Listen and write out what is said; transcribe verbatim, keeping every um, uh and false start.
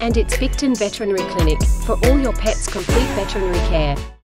And it's Bicton Veterinary Clinic, for all your pets' complete veterinary care.